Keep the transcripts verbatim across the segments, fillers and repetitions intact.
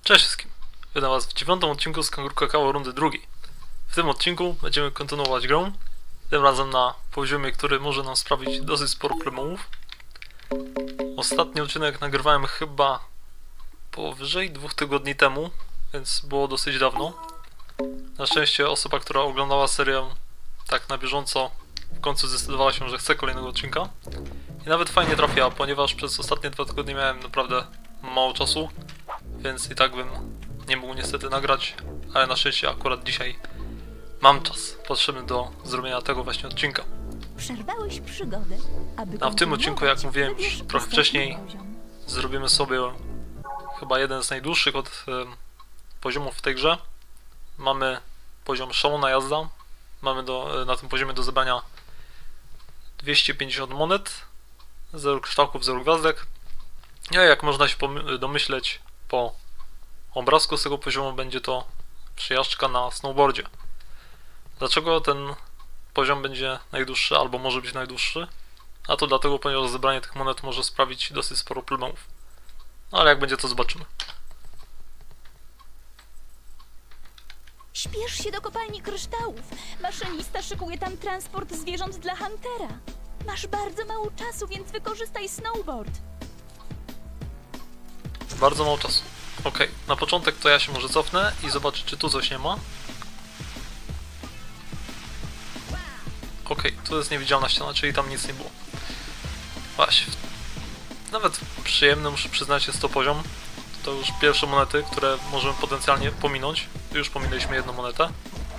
Cześć wszystkim! Witam was w dziewiątym odcinku z Kanguru Kakao rundy drugiej. W tym odcinku będziemy kontynuować grę, tym razem na poziomie, który może nam sprawić dosyć sporo problemów. Ostatni odcinek nagrywałem chyba powyżej dwóch tygodni temu, więc było dosyć dawno. Na szczęście osoba, która oglądała serię tak na bieżąco, w końcu zdecydowała się, że chce kolejnego odcinka. I nawet fajnie trafiła, ponieważ przez ostatnie dwa tygodnie miałem naprawdę mało czasu, więc i tak bym nie mógł niestety nagrać, ale na szczęście akurat dzisiaj mam czas potrzebny do zrobienia tego właśnie odcinka. Przerwałeś przygodę, aby A w tym odcinku, jak mówiłem już wybierz trochę ostatni wcześniej, poziom. zrobimy sobie chyba jeden z najdłuższych od e, poziomów w tej grze. Mamy poziom szalona jazda. Mamy do, e, na tym poziomie do zebrania dwieście pięćdziesiąt monet, zero kryształków, zero gwiazdek. No i jak można się domyśleć po obrazku z tego poziomu, będzie to przejażdżka na snowboardzie. Dlaczego ten poziom będzie najdłuższy, albo może być najdłuższy? A to dlatego, ponieważ zebranie tych monet może sprawić dosyć sporo problemów. No ale jak będzie, to zobaczymy. Śpiesz się do kopalni kryształów. Maszynista szykuje tam transport zwierząt dla Huntera. Masz bardzo mało czasu, więc wykorzystaj snowboard. Bardzo mało czasu. Ok, na początek to ja się może cofnę i zobaczę, czy tu coś nie ma. Ok, tu jest niewidzialna ściana, czyli tam nic nie było. Właśnie. Nawet przyjemny, muszę przyznać, jest to poziom. To już pierwsze monety, które możemy potencjalnie pominąć. Już pominęliśmy jedną monetę.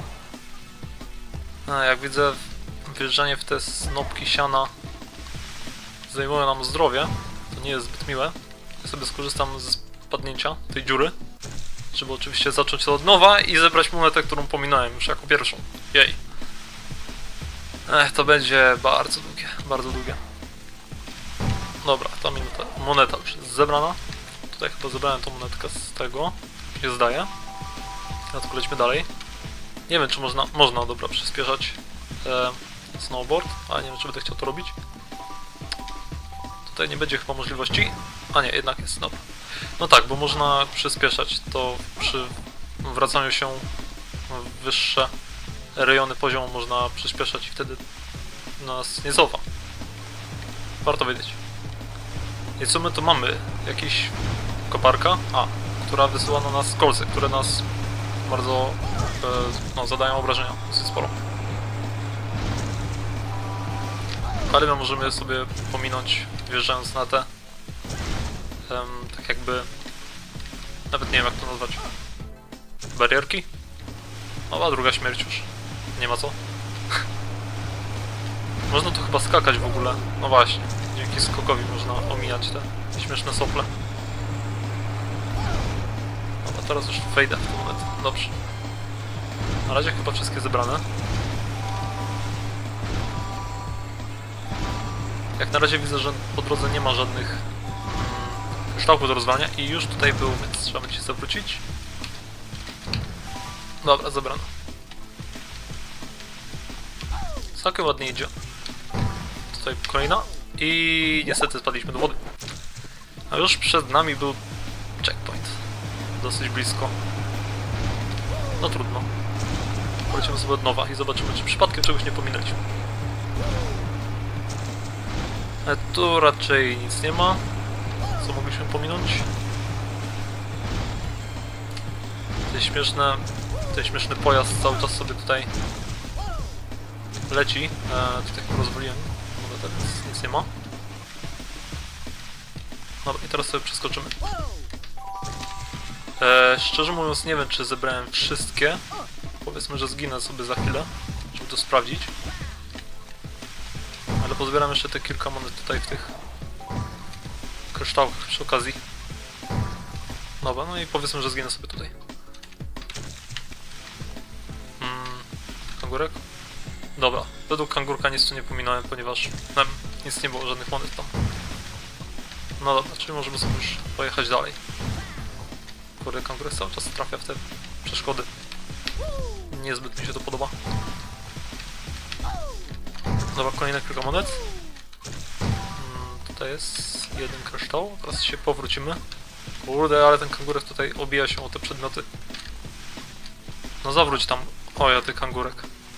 A jak widzę, wjeżdżanie w te snopki siana zajmuje nam zdrowie. To nie jest zbyt miłe. Ja sobie skorzystam z padnięcia tej dziury, żeby oczywiście zacząć to od nowa i zebrać monetę, którą pominąłem już jako pierwszą. Jej. Ech, to będzie bardzo długie, bardzo długie. Dobra, ta minuta, moneta już jest zebrana. Tutaj chyba zebrałem tą monetkę z tego, się zdaje. Dlatego lećmy dalej. Nie wiem, czy można, można, dobra, przyspieszać e, snowboard, ale nie wiem, czy będę chciał to robić. Tutaj nie będzie chyba możliwości. A nie, jednak jest, dobra. No tak, bo można przyspieszać to przy wracaniu się w wyższe rejony poziomu, można przyspieszać i wtedy nas nie cofa. Warto wiedzieć. I co my tu mamy? Jakiś koparka? A, która wysyła na nas kolce, które nas bardzo e, no, zadają obrażenia dosyć sporo. Ale my możemy sobie pominąć, wjeżdżając na te um, tak jakby, nawet nie wiem jak to nazwać, barierki? No a druga śmierć już, nie ma co. Można tu chyba skakać w ogóle, no właśnie, dzięki skokowi można omijać te śmieszne sople. No a teraz już wejdę w ten moment, dobrze. Na razie chyba wszystkie zebrane. Jak na razie widzę, że po drodze nie ma żadnych kryształków do rozwalania i już tutaj był, więc trzeba będzie się zawrócić. Dobra, zebrano. Całkiem ładnie idzie. Tutaj kolejna i niestety spadliśmy do wody. A już przed nami był checkpoint. Dosyć blisko. No trudno. Polecimy sobie od nowa i zobaczymy, czy przypadkiem czegoś nie pominęliśmy. Ale tu raczej nic nie ma. Co mogliśmy pominąć? Te śmieszne, ten śmieszny pojazd cały czas sobie tutaj leci. E, tutaj rozwaliłem, no więc nic nie ma. Dobra, i teraz sobie przeskoczymy. E, szczerze mówiąc nie wiem, czy zebrałem wszystkie. Powiedzmy, że zginę sobie za chwilę, żeby to sprawdzić. Ale pozbieram jeszcze te kilka monet tutaj w tych kryształach przy okazji. Dobra, no i powiedzmy, że zginę sobie tutaj. Hmm, kangurek? Dobra, według kangurka nic tu nie pominąłem, ponieważ no, nic nie było, żadnych monet tam. No dobra, czyli możemy sobie już pojechać dalej. Kurde, kangurek cały czas trafia w te przeszkody. Niezbyt mi się to podoba. Dobra, kolejne kilka monet. Hmm, tutaj jest jeden kryształ, teraz się powrócimy. Kurde, ale ten kangurek tutaj obija się o te przedmioty. No zawróć tam. O, ja ty kangurek.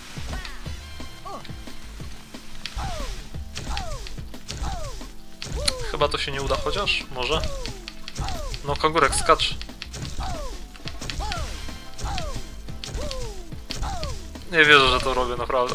Chyba to się nie uda, chociaż może. No kangurek, skacz. Nie wierzę, że to robię, naprawdę.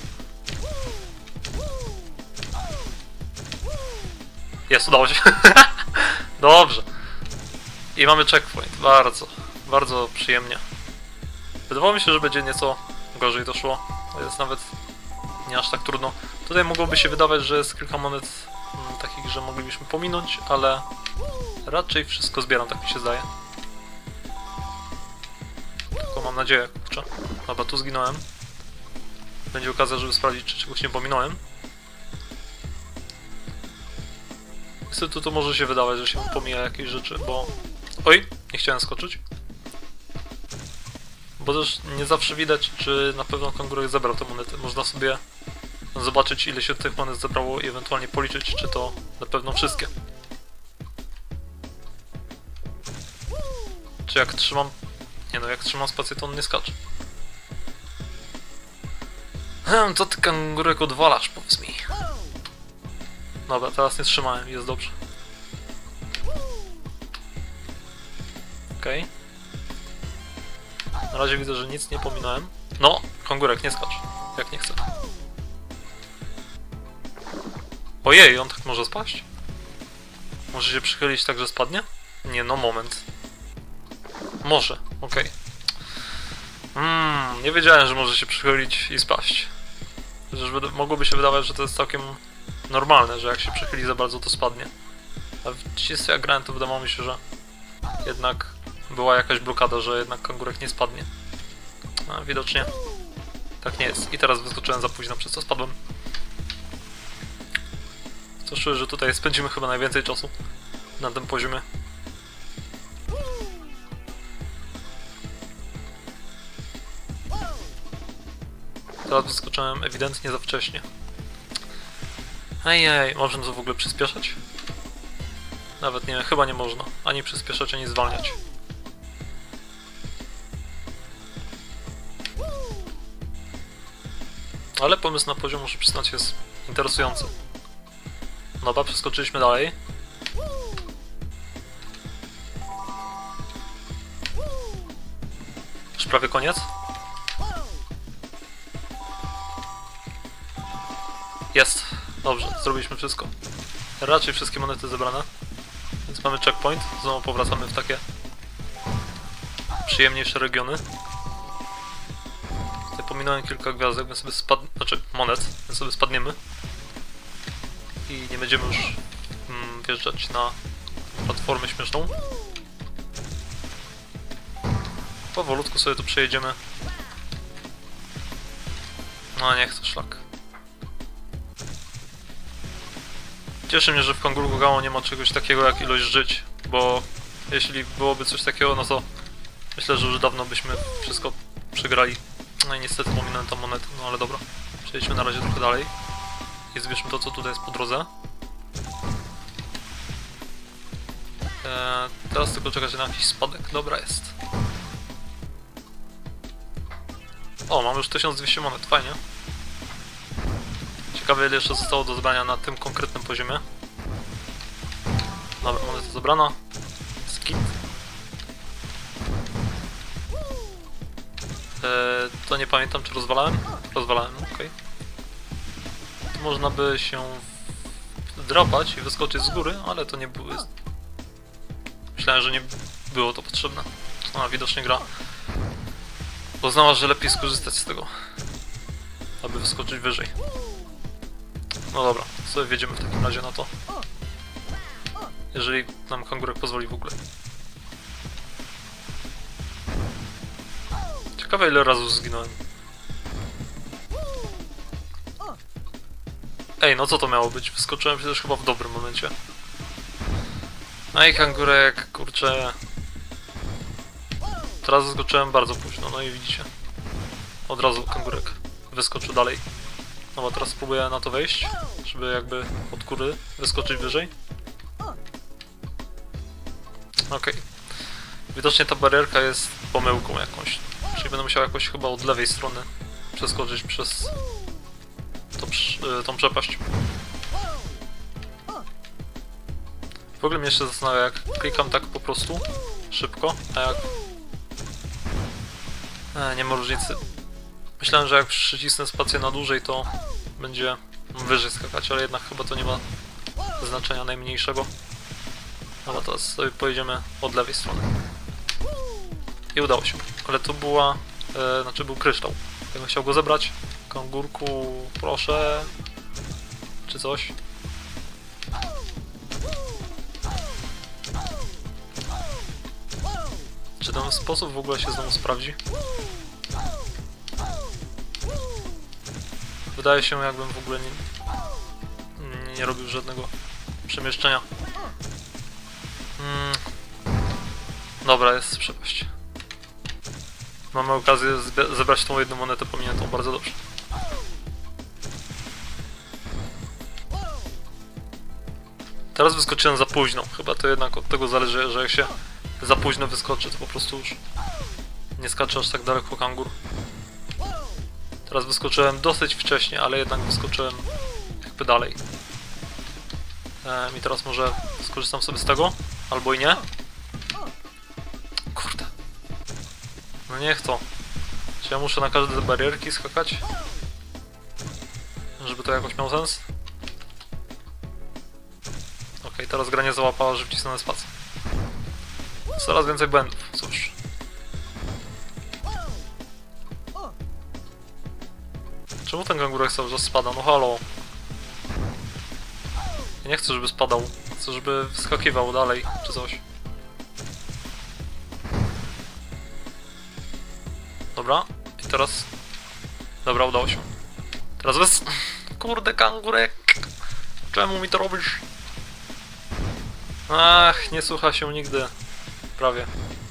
Jest, udało się. Dobrze. I mamy checkpoint. Bardzo, bardzo przyjemnie. Wydawało mi się, że będzie nieco gorzej to szło. To jest nawet nie aż tak trudno. Tutaj mogłoby się wydawać, że jest kilka monet mm, takich, że moglibyśmy pominąć, ale raczej wszystko zbieram, tak mi się zdaje. Tylko mam nadzieję, kurczę. Dobra, tu zginąłem. Będzie okazja, żeby sprawdzić, czy czegoś nie pominąłem. Niestety to może się wydawać, że się pomija jakieś rzeczy, bo... Oj, nie chciałem skoczyć. Bo też nie zawsze widać, czy na pewno kangurek zebrał te monety. Można sobie zobaczyć, ile się tych monet zebrało i ewentualnie policzyć, czy to na pewno wszystkie. Czy jak trzymam... Nie no, jak trzymam spację, to on nie skacze. Hmm, co ty kangurek odwalasz, powiedz mi. Dobra, teraz nie trzymałem, jest dobrze. Okej. Okay. Na razie widzę, że nic nie pominąłem. No, kangurek, nie skacz. Jak nie chce. Ojej, on tak może spaść? Może się przychylić tak, że spadnie? Nie, no moment. Może, okej. Okay. Mmm, nie wiedziałem, że może się przychylić i spaść. Chociaż mogłoby się wydawać, że to jest całkiem normalne, że jak się przychyli za bardzo, to spadnie. A w dzieciństwie jak grałem, to wydawało mi się, że jednak była jakaś blokada, że jednak kangurek nie spadnie. A widocznie tak nie jest. I teraz wyskoczyłem za późno, przez co spadłem. To czuję, że tutaj spędzimy chyba najwięcej czasu na tym poziomie. Teraz wyskoczyłem ewidentnie za wcześnie. Ejej, można to w ogóle przyspieszać? Nawet nie, chyba nie można. Ani przyspieszać, ani zwalniać. Ale pomysł na poziom, muszę przyznać, jest interesujący. Dobra, przeskoczyliśmy dalej. Już prawie koniec. Jest. Dobrze, zrobiliśmy wszystko. Raczej wszystkie monety zebrane. Więc mamy checkpoint. Znowu powracamy w takie przyjemniejsze regiony. Tutaj pominąłem kilka gwiazdek, więc sobie spadniemy, znaczy monet, więc sobie spadniemy. I nie będziemy już mm, wjeżdżać na platformę śmieszną. Powolutku sobie tu przejedziemy. No nie chcę, szlak. Cieszy mnie, że w Kanguru Gao nie ma czegoś takiego jak ilość żyć, bo jeśli byłoby coś takiego, no to myślę, że już dawno byśmy wszystko przegrali. No i niestety pominąłem tam monetę, no ale dobra. Przejdźmy na razie trochę dalej i zbierzmy to, co tutaj jest po drodze. Eee, teraz tylko czekać na jakiś spadek. Dobra, jest. O, mam już tysiąc dwieście monet, fajnie. Ciekawe, ile jeszcze zostało do zebrania na tym konkretnym poziomie. Dobra, moneta zebrana. Skip. Eee, to nie pamiętam, czy rozwalałem? Rozwalałem, okej. Okay. Można by się drapać i wyskoczyć z góry, ale to nie było... Myślałem, że nie było to potrzebne. A, widocznie gra uznała, że lepiej skorzystać z tego, aby wyskoczyć wyżej. No dobra, sobie wjedziemy w takim razie na to. Jeżeli nam kangurek pozwoli w ogóle. Ciekawe, ile razy zginąłem. Ej, no co to miało być? Wyskoczyłem przecież chyba w dobrym momencie. No i kangurek, kurczę. Teraz wyskoczyłem bardzo późno, no i widzicie. Od razu kangurek wyskoczył dalej. No bo teraz spróbuję na to wejść, żeby jakby od góry wyskoczyć wyżej. Okej. Widocznie ta barierka jest pomyłką jakąś. Czyli będę musiał jakoś chyba od lewej strony przeskoczyć przez tą, tą przepaść. W ogóle mnie jeszcze zastanawia, jak klikam tak po prostu szybko, a jak... E, nie ma różnicy. Myślałem, że jak przycisnę spację na dłużej, to będzie wyżej skakać, ale jednak chyba to nie ma znaczenia najmniejszego. No teraz sobie pojedziemy od lewej strony. I udało się. Ale to była... E, znaczy był kryształ. Jakbym chciał go zebrać. Kangurku, proszę. Czy coś. Czy ten sposób w ogóle się znowu sprawdzi? Wydaje się, jakbym w ogóle nie, nie, nie robił żadnego przemieszczenia. Hmm. Dobra, jest przepaść. Mamy okazję zebrać tą jedną monetę pominiętą, bardzo dobrze. Teraz wyskoczyłem za późno. Chyba to jednak od tego zależy, że jak się za późno wyskoczy, to po prostu już nie skacze aż tak daleko kangur. Teraz wyskoczyłem dosyć wcześnie, ale jednak wyskoczyłem jakby dalej. Ehm, I teraz może skorzystam sobie z tego, albo i nie. Kurde. No niech to. Czy ja muszę na każde barierki skakać? Żeby to jakoś miało sens? Ok, teraz gra nie załapała, że wcisnąłem spację. Coraz więcej błędów, cóż. Czemu ten kangurek cały czas spada? No halo. Ja nie chcę, żeby spadał. Chcę, żeby wyskakiwał dalej, czy coś. Dobra, i teraz... Dobra, udało się. Teraz wys... Kurde, kangurek! Czemu mi to robisz? Ach, nie słucha się nigdy. Prawie.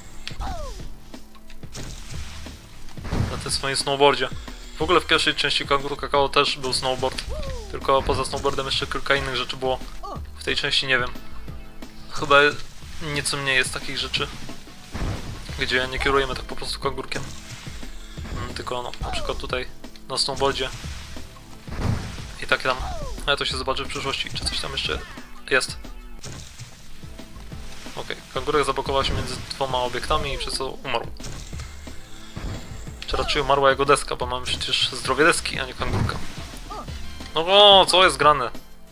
Na tym swoim snowboardzie. W ogóle w pierwszej części Kanguru Kakao też był snowboard. Tylko poza snowboardem jeszcze kilka innych rzeczy było. W tej części nie wiem. Chyba nieco mniej jest takich rzeczy, gdzie nie kierujemy tak po prostu kangurkiem. Hmm, tylko no, na przykład tutaj na snowboardzie. I takie tam. Ale to się zobaczy w przyszłości, czy coś tam jeszcze jest. Okej, okay. Kangurek zablokował się między dwoma obiektami i przez to umarł. Czy raczej umarła jego deska, bo mamy przecież zdrowie deski, a nie kangurka. No o, co jest grane?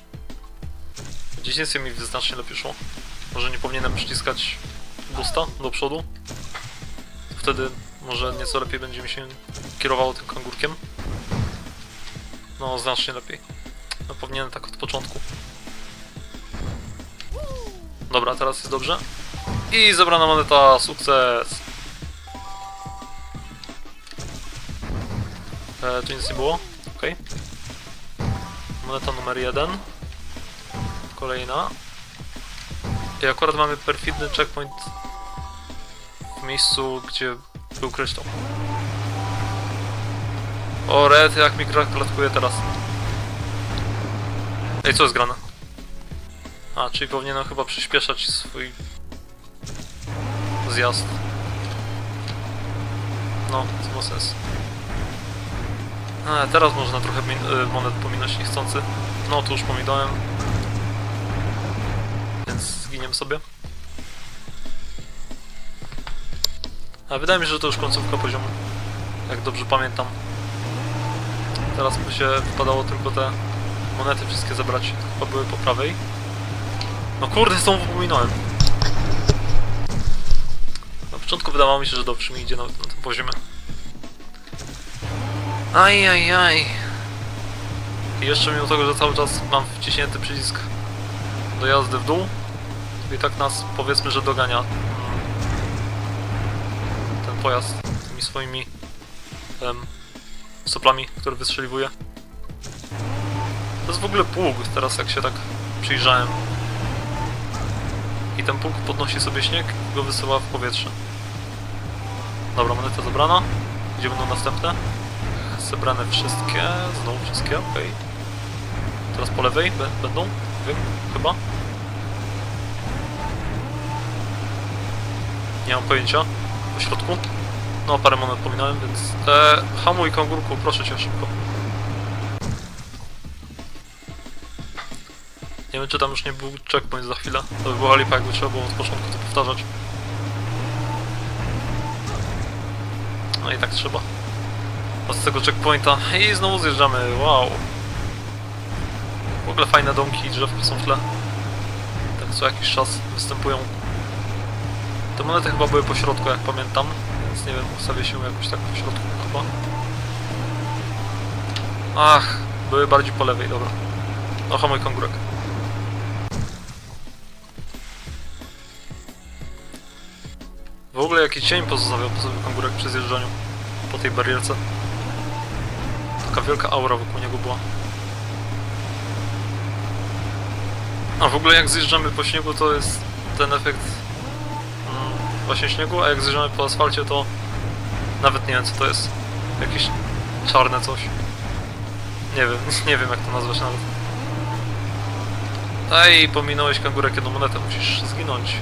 W dzieciństwie mi znacznie lepiej szło. Może nie powinienem przyciskać boosta do przodu? Wtedy może nieco lepiej będzie mi się kierowało tym kangurkiem. No, znacznie lepiej. No powinienem tak od początku. Dobra, teraz jest dobrze. I zebrana moneta, sukces! E, tu nic nie było, ok. Moneta numer jeden. Kolejna. I akurat mamy perfidny checkpoint w miejscu, gdzie był kryształ. O, red, jak mi gra klatkuje teraz. Ej, co jest grane? A, czyli powinienem chyba przyspieszać swój zjazd. No, to ma sens. A, teraz można trochę monet pominąć niechcący. No, tu już pominąłem. Więc zginiemy sobie. A wydaje mi się, że to już końcówka poziomu. Jak dobrze pamiętam. Teraz by się wypadało tylko te monety wszystkie zebrać. Chyba były po prawej. No kurde, znowu pominąłem. Na początku wydawało mi się, że dobrze mi idzie na, na tym poziomie. Aj, aj, aj. I jeszcze mimo tego, że cały czas mam wciśnięty przycisk do jazdy w dół, to i tak nas, powiedzmy, że dogania ten pojazd tymi swoimi um, soplami, które wystrzeliwuje. To jest w ogóle pług, teraz jak się tak przyjrzałem. I ten pług podnosi sobie śnieg i go wysyła w powietrze. Dobra, moneta zebrana. Gdzie będą następne? Zebrane wszystkie. Znowu wszystkie, okej. Okay. Teraz po lewej będą? Wiem, chyba. Nie mam pojęcia. Po środku. No, parę monet pominąłem, więc... E, hamuj, kangurku, proszę cię, szybko. Nie wiem, czy tam już nie był checkpoint za chwilę. To by była lipa, jakby trzeba było od początku to powtarzać. No i tak trzeba. Od tego checkpointa. I znowu zjeżdżamy, wow. W ogóle fajne domki i drzewka są w tle. Tak co jakiś czas występują. Te monety chyba były po środku, jak pamiętam. Więc nie wiem, ustawię się jakoś tak po środku chyba. Ach, były bardziej po lewej, dobra. Oha, mój kangurek. W ogóle jaki cień pozostawiał po sobie kangurek przy zjeżdżaniu po tej barierce. Taka wielka aura wokół niego była. A w ogóle jak zjeżdżamy po śniegu, to jest ten efekt mm, właśnie śniegu, a jak zjeżdżamy po asfalcie, to nawet nie wiem, co to jest. Jakieś czarne coś. Nie wiem, nie wiem, jak to nazwać nawet. Ej, pominąłeś kangurek jedną monetę, musisz zginąć.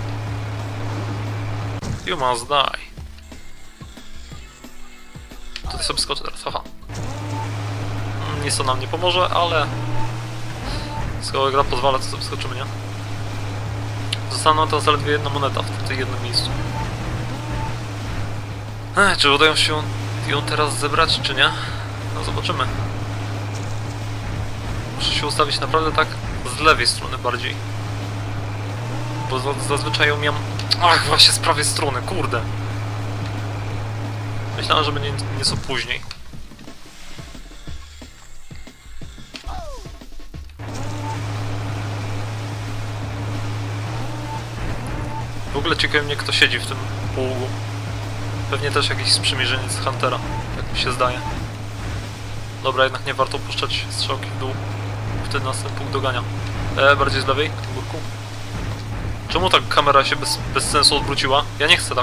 You must die. Tutaj sobie skoczę teraz, haha. Nic to nam nie pomoże, ale... skoro gra pozwala, to sobie skoczymy, nie? Zostaną to zaledwie jedna moneta w tym jednym miejscu. Ech, czy udają się ją teraz zebrać, czy nie? No zobaczymy. Muszę się ustawić naprawdę tak z lewej strony bardziej. Bo zazwyczaj ją miałem... Ach, właśnie z prawej strony, kurde. Myślałem, że będzie nieco później. W ogóle ciekawi mnie, kto siedzi w tym poługu. Pewnie też jakiś sprzymierzeniec Huntera, tak mi się zdaje. Dobra, jednak nie warto puszczać strzałki w dół. Wtedy nas ten punkt dogania. E, bardziej z lewej, w górku. Czemu tak kamera się bez, bez sensu odwróciła? Ja nie chcę tak.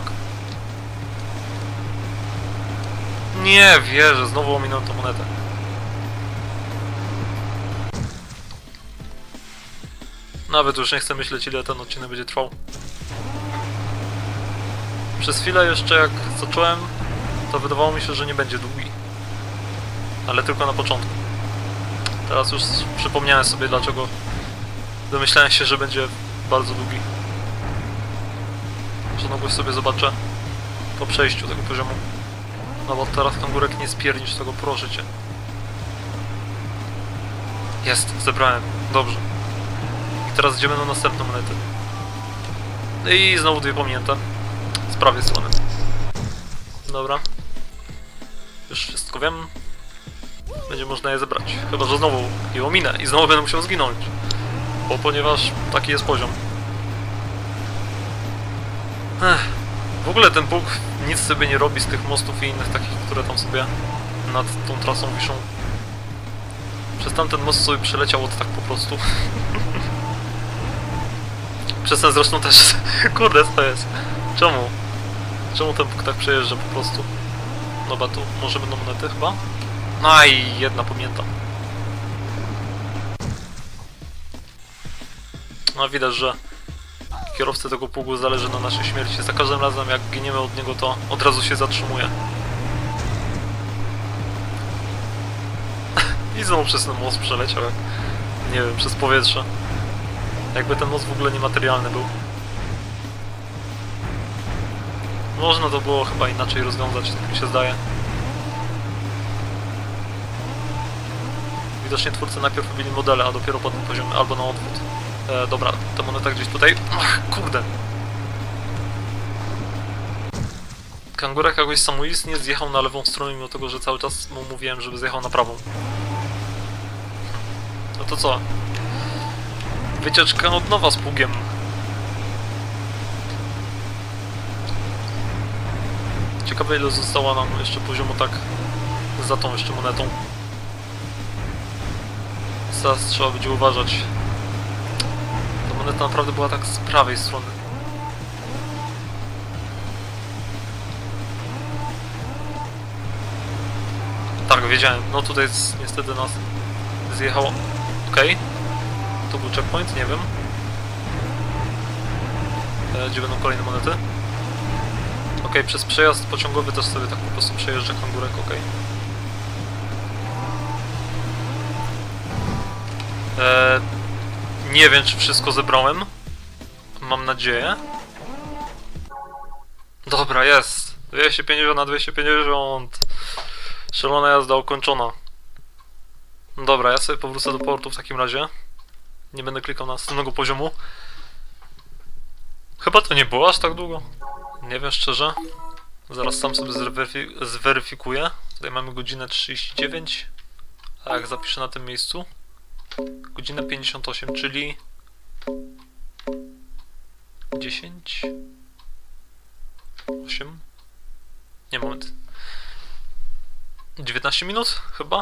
Nie wierzę, znowu ominąłem tą monetę. Nawet już nie chcę myśleć, ile ten odcinek będzie trwał. Przez chwilę jeszcze jak zacząłem, to wydawało mi się, że nie będzie długi. Ale tylko na początku. Teraz już przypomniałem sobie, dlaczego domyślałem się, że będzie bardzo długi. Że no sobie zobaczę po przejściu tego poziomu. No bo teraz kangurek nie spiernicz tego, proszę cię. Jest, zebrałem. Dobrze. I teraz idziemy na następne monety. I znowu dwie pominięte. Z prawej strony. Dobra. Już wszystko wiem. Będzie można je zebrać. Chyba że znowu je ominę i znowu będę musiał zginąć. Bo ponieważ taki jest poziom. Ech. W ogóle ten Bóg nic sobie nie robi z tych mostów i innych takich, które tam sobie nad tą trasą wiszą. Przez tamten most sobie przeleciał od tak po prostu. Przez ten zresztą też... Kurde, co to jest? Czemu? Czemu ten Bóg tak przejeżdża po prostu? Dobra, tu może będą monety chyba? A i jedna pamięta. No widać, że kierowcy tego pługu zależy na naszej śmierci. Za każdym razem jak giniemy od niego, to od razu się zatrzymuje. I znowu przez ten most przeleciał, jak, nie wiem, przez powietrze. Jakby ten most w ogóle niematerialny był. Można to było chyba inaczej rozwiązać, tak mi się zdaje. Widocznie twórcy najpierw robili modele, a dopiero potem poziomy, albo na odwrót. E, dobra, ta moneta gdzieś tutaj. Ach, kurde! Kangurek jakoś samoistnie zjechał na lewą stronę, mimo tego, że cały czas mu mówiłem, żeby zjechał na prawą. No to co? Wycieczka od nowa z pługiem. Ciekawe, ile zostało nam jeszcze poziomu tak za tą jeszcze monetą. Teraz trzeba będzie uważać. Ta moneta naprawdę była tak z prawej strony. Tak, wiedziałem. No tutaj niestety nas zjechało. Okej. Okay. To był checkpoint, nie wiem. E, gdzie będą kolejne monety? Okej, przez przejazd pociągowy też sobie tak po prostu przejeżdża kangurek, okej. Eee, nie wiem, czy wszystko zebrałem. Mam nadzieję. Dobra, jest. dwieście pięćdziesiąt na dwieście pięćdziesiąt. Szalona jazda ukończona. Dobra, ja sobie powrócę do portu w takim razie. Nie będę klikał na następnego poziomu. Chyba to nie było aż tak długo. Nie wiem szczerze. Zaraz sam sobie zweryfi zweryfikuję. Tutaj mamy godzinę trzydzieści dziewięć. A jak zapiszę na tym miejscu? Godzina pięćdziesiąt osiem, czyli... dziesięć... osiem... Nie, moment. dziewiętnaście minut? Chyba?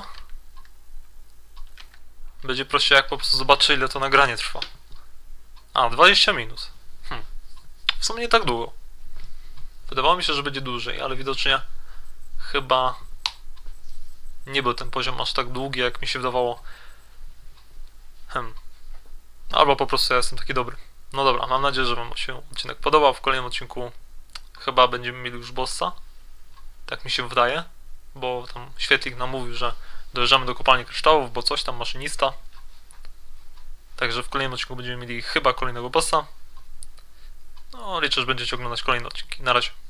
Będzie prościej, jak po prostu zobaczę, ile to nagranie trwa. A, dwadzieścia minut. Hm. W sumie nie tak długo. Wydawało mi się, że będzie dłużej, ale widocznie chyba nie był ten poziom aż tak długi, jak mi się wydawało. Hmm. Albo po prostu ja jestem taki dobry. No dobra, mam nadzieję, że wam się odcinek podobał. W kolejnym odcinku chyba będziemy mieli już bossa. Tak mi się wydaje, bo tam świetlik nam mówił, że dojeżdżamy do kopalni kryształów, bo coś tam maszynista. Także w kolejnym odcinku będziemy mieli chyba kolejnego bossa. No, liczę, że będziecie oglądać kolejne odcinki. Na razie.